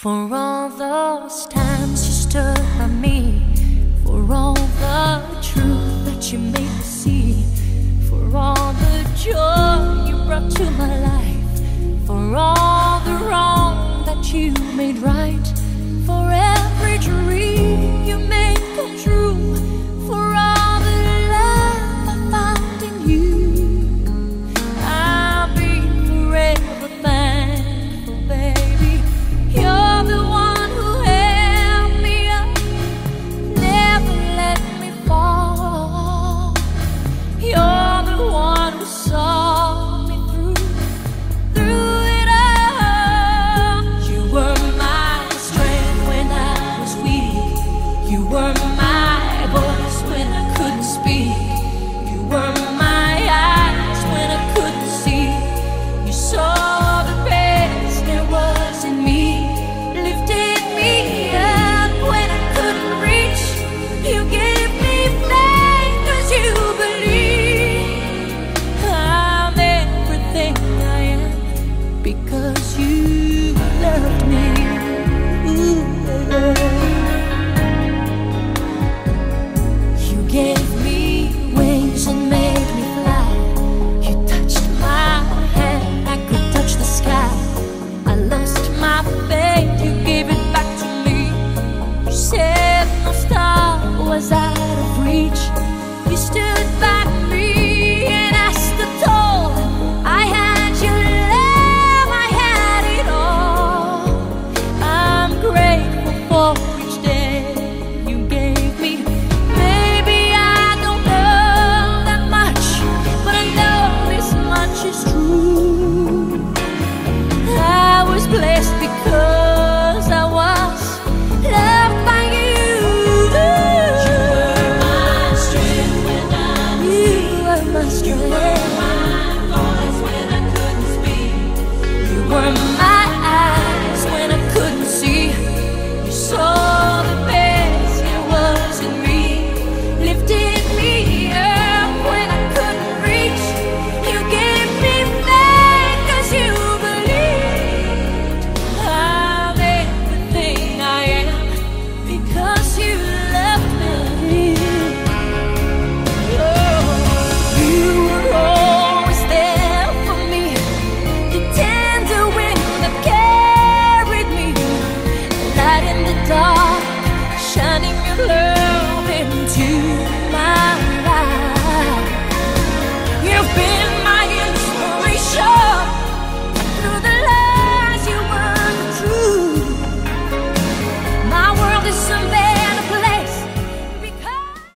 For all those times you stood by me, for all the truth that you made me see, for all the joy you brought to my life, for all the wrong that you made right, for